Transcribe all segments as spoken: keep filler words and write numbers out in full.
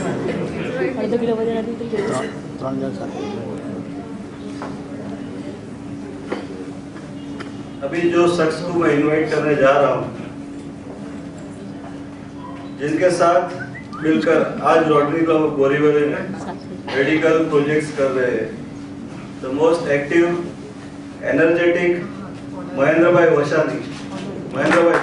अर्धा किलो वजन आधी तरी ત્રણ જણ સાથે अभी जो शख्स को मैं इनवाइट करने जा रहा हूँ, जिनके साथ मिलकर आज रोटरी क्लब ऑफ बोरीवली में मेडिकल प्रोजेक्ट्स कर रहे हैं, the most active energetic Mahendra bhai Vashani. Mahendra bhai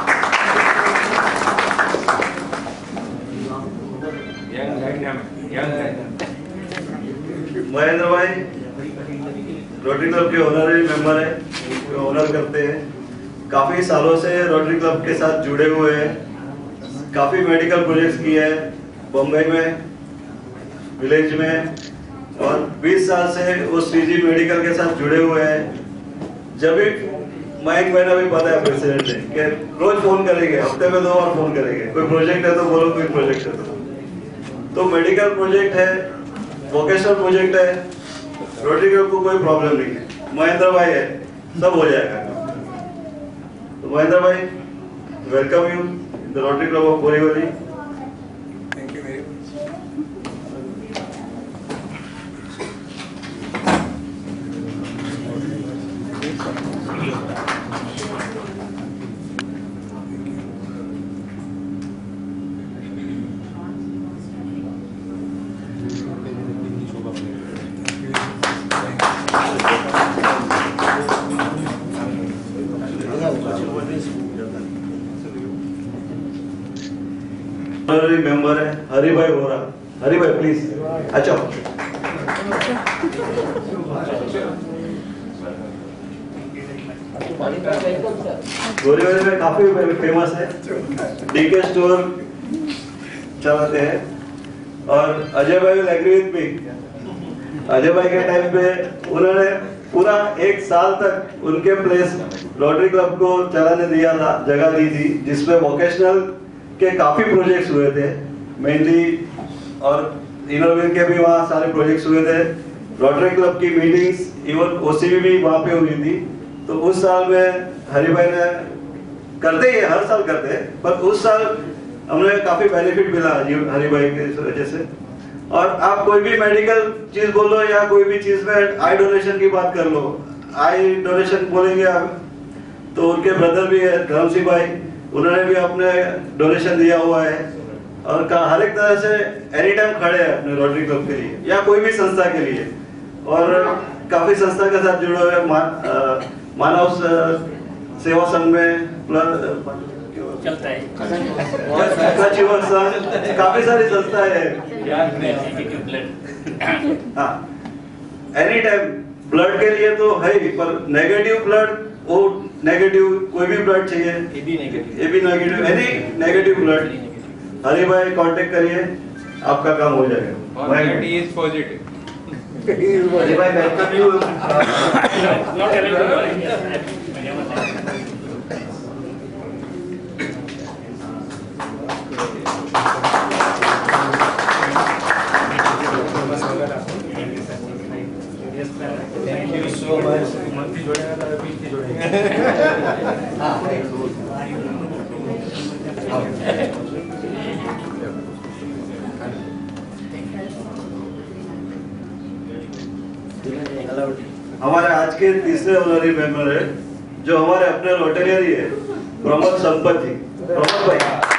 Mahendra bhai Rotary club के ऑनररी मेंबर है, ऑनर करते हैं। काफी सालों से रोटरी क्लब के साथ जुड़े हुए हैं, काफी मेडिकल प्रोजेक्ट्स किए हैं बम्बई में, विलेज में, और बीस साल से वो सीजी मेडिकल के साथ जुड़े हुए हैं। जब भी माइक मैंने भी पता है प्रेसिडेंट ने कि रोज फोन करेंगे, हफ्ते में दो बार फोन करेंगे, कोई प्रोजेक्ट है तो बोलो, कोई प्रोजेक्ट है तो तो मेडिकल प्रोजेक्ट है, वोकेशनल प्रोजेक्ट है, रोटरी क्लब को कोई प्रॉब्लम नहीं है। महेंद्र भाई है, सब हो जाएगा। तो Mahendra bhai, welcome you the Rotary club of Borivali. Thank you very much. Honorary member है हरि भाई वोरा। हरि भाई प्लीज। अच्छा, बोरीवली में काफी फेमस है, डीके स्टोर चलाते हैं। और Ajay bhai will agree with me. Ajay bhai के टाइम पे उन्होंने पूरा एक साल तक उनके प्लेस रोटरी क्लब को चलाने दिया था, जगह दी थी, जिसमें वोकेशनल के काफी प्रोजेक्ट्स हुए थे मेनली, और इनोवेट के भी वहाँ सारे प्रोजेक्ट्स हुए थे। रोटरी क्लब की मीटिंग्स, इवन ओसीबी भी वहाँ पे हुई थी। तो उस साल में हरि भाई ने करते ही हर साल करते हैं, पर उस साल हमने काफी बेनिफिट मिला हरि भाई के वजह से। और आप कोई भी मेडिकल चीज बोलो या कोई भी चीज में आई डोनेशन की बात कर लो, आई डोनेशन बोलेंगे आप तो उनके ब्रदर भी है धर्म सिंह भाई, उन्होंने भी अपने डोनेशन दिया हुआ है। और हर एक तरह से एनी टाइम खड़े हैं अपने रोटरी क्लब के लिए या कोई भी संस्था के लिए। और काफी संस्था के साथ जुड़े हुए मा, मानव सेवा संघ में चलता है, काफी सारी संस्थाएं हैं। हाँ, एनी टाइम ब्लड के लिए तो है ही, पर नेगेटिव ब्लड, वो नेगेटिव कोई भी ब्लड चाहिए, A B negative, A B negative, any negative blood, Hari bhai contact करिए, आपका काम हो जाएगा। He is positive. Hari bhai welcome you. Thank you so much. Monthly जोड़ेगा तो वीकली जोड़ेगा। हमारे आज के तीसरे ऑनररी मेंबर है जो हमारे अपने रोटेरियरी है, प्रमोद संपत जी। प्रमोद भाई,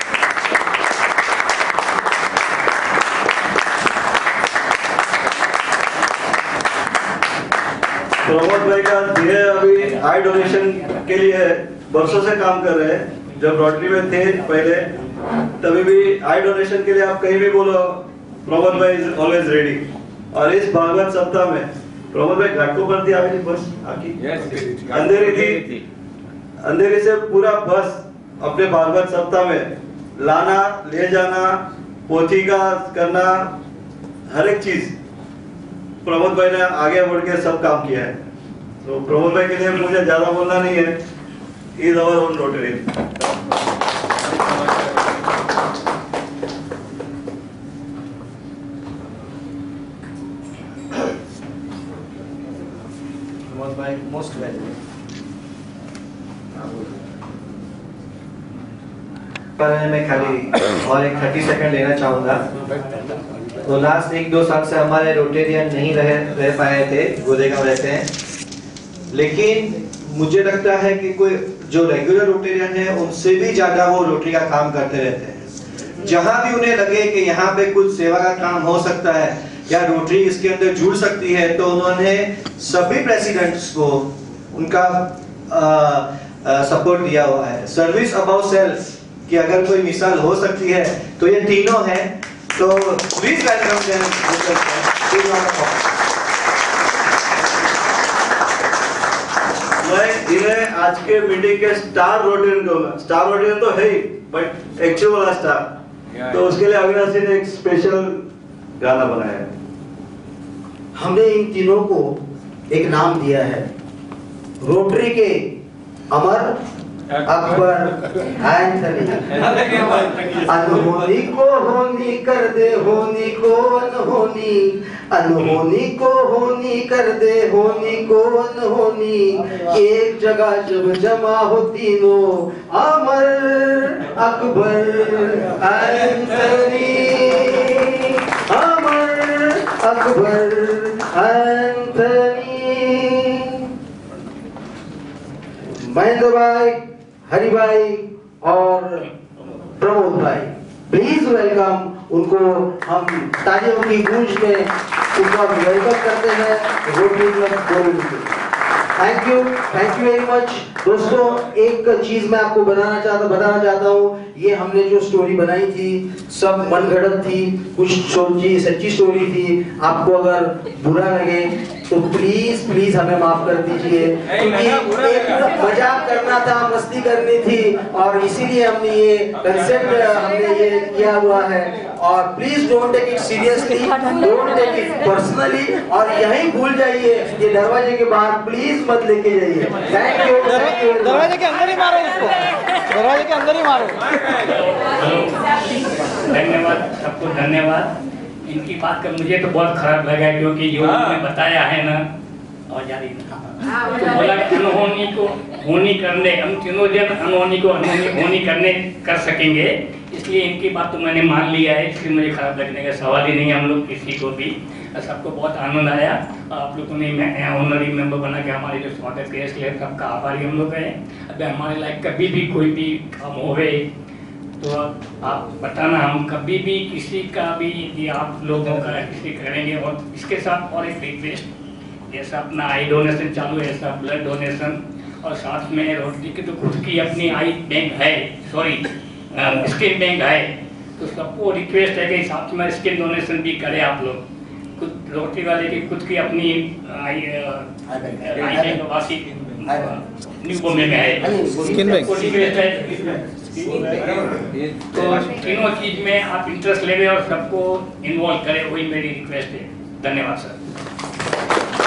प्रमोद भाई का धीरे अभी आई डोनेशन के लिए वर्षों से काम कर रहे हैं। जब रोटरी में थे पहले, तभी भी आई डोनेशन के लिए आप कहीं भी बोलो, प्रमोद भाई इज ऑलवेज रेडी। और इस भागवत सप्ताह में प्रमोद भाई घाटकोपर थी आगे बस आकी अंधेरी थी, अंधेरी से पूरा बस अपने भागवत सप्ताह में लाना, ले जाना, पोथी का करना, हर एक चीज प्रमोद भाई ने आगे बढ़ के सब काम किया है। तो प्रमोद भाई के लिए मुझे ज्यादा बोलना नहीं है, is our own Rotary. Pramod bhai most welcome. पर मैं खाली और एक थर्टी सेकंड लेना चाहूँगा। तो लास्ट एक दो साल से हमारे रोटेरियन नहीं रह रह पाए थे, गोरेगांव रहते हैं, लेकिन मुझे लगता है कि कोई जो रेगुलर रोटेरियन है उनसे भी ज्यादा वो रोटरी का काम करते रहते हैं। जहां भी उन्हें लगे कि यहाँ पे कुछ सेवा का काम हो सकता है या रोटरी इसके अंदर जुड़ सकती है, तो उन्होंने सभी प्रेसिडेंट्स को उनका सपोर्ट दिया हुआ है। सर्विस अबाउट सेल्फ कि अगर कोई मिसाल हो सकती है तो ये तीनों हैं, तो प्लीज वेलकम देम। मैं इन्हें आज के मीटिंग के स्टार रोटेरियन कहूंगा। स्टार रोटेरियन तो है ही, बट एक्चुअल वाला स्टार। तो उसके लिए अविनाश जी ने एक स्पेशल गाना बनाया है। हमने इन तीनों को एक नाम दिया है, रोटरी के अमर, अकबर, एंथनी। अनहोनी को होनी कर दे, होनी को अनहोनी, अनहोनी को होनी कर दे, होनी को अनहोनी। एक जगह जब जमा हो तीनों, अमर, अकबर, एंथनी, अमर, अकबर, एंथनी। महेंद्र भाई, हरि भाई और प्रमोद भाई, प्लीज वेलकम उनको। हम तालियों की गूंज में उनका वेलकम करते हैं Rotary club Govind. Thank you, thank you very much. दोस्तों, एक चीज मैं आपको बनाना चाहता बताना चाहता हूँ, ये हमने जो स्टोरी बनाई थी सब मनगढ़ंत थी, कुछ सोची सच्ची स्टोरी थी। आपको अगर बुरा लगे तो प्लीज प्लीज हमें माफ कर दीजिए, क्योंकि एक मजाक करना था, मस्ती करनी थी, और इसीलिए हमने ये कंसेप्ट हमने ये किया हुआ है। और please don't take it seriously, don't take it personally, और यहीं भूल जाइए। ये दरवाजे के बाहर प्लीज मत लेके जाइए। Thank you, thank you. दरवाजे के अंदर ही मारो इसको, दरवाजे के अंदर ही मारो। धन्यवाद सबको, धन्यवाद। इनकी बात कर मुझे तो बहुत खराब लगा, क्योंकि जो उन्होंने बताया है ना, और जारी तो बोला अनहोनी को होनी करने, हम तीनों जन अनहोनी को अनहोनी होनी करने कर सकेंगे, इसलिए इनकी बात तो मैंने मान लिया है, इसलिए मुझे खराब लगने का सवाल ही नहीं है हम लोग किसी को भी। सबको बहुत आनंद आया, आप लोगों ने ऑनरी मेंबर बना के हमारे जो स्वागत किया, इसलिए सबका आभारी हम लोग हैं। अगर हमारे लाइक कभी भी कोई भी काम होवे तो आप बताना, हम कभी भी किसी का भी ये आप लोगों का किसी करेंगे। और इसके साथ और एक रिक्वेस्ट, जैसा अपना आई डोनेशन चालू है, ऐसा ब्लड डोनेशन, और साथ में रोटरी की तो खुद की अपनी आई बैंक है, सॉरी स्किन बैंक है, तो सबको रिक्वेस्ट है कि साथ में स्किन डोनेशन भी करें आप लोग। खुद रोटरी वाले की खुद की अपनी eye eye bank Vashi New Bombay में है, स्किन बैंक। रिक्वेस्ट है तो तीनों चीज में आप इंटरेस्ट ले और सबको इन्वॉल्व करें, वही मेरी रिक्वेस्ट है। धन्यवाद सर।